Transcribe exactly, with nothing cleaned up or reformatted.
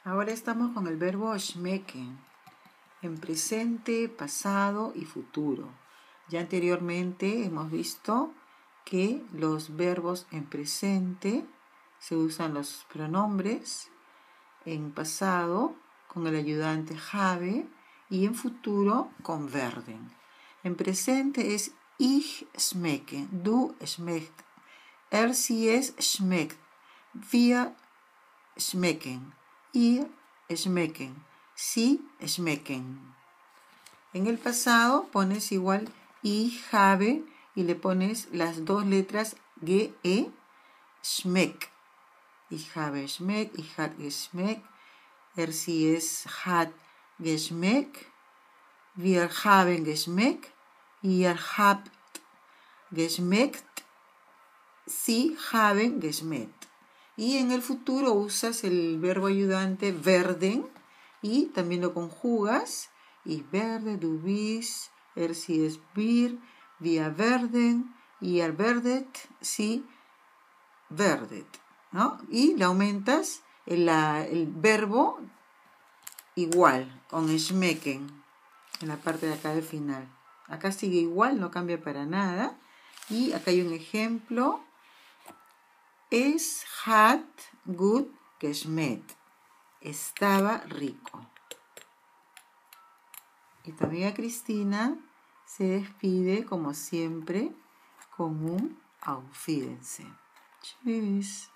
Ahora estamos con el verbo schmecken, en presente, pasado y futuro. Ya anteriormente hemos visto que los verbos en presente se usan los pronombres, en pasado con el ayudante habe y en futuro con werden. En presente es ich schmecke, du schmeckt, er sie es schmeckt, wir schmecken, ihr schmecken, sie schmecken. En el pasado pones igual ich habe y le pones las dos letras ge, schmeck. Ich habe schmeckt, ich hat geschmeckt, er sie es hat geschmeckt, wir haben geschmeckt, ihr habt geschmeckt, sie haben geschmeckt. Y en el futuro usas el verbo ayudante werden y también lo conjugas. Ich werde, du bist, er sie es wir, wir werden, ihr werdet, sie werdet, ¿no? Y le aumentas el, la, el verbo igual, con schmecken, en la parte de acá del final. Acá sigue igual, no cambia para nada. Y acá hay un ejemplo. Es hat gut geschmeckt. Estaba rico. Y tu amiga Cristina se despide, como siempre, con un Auf Wiedersehen. Tschüss.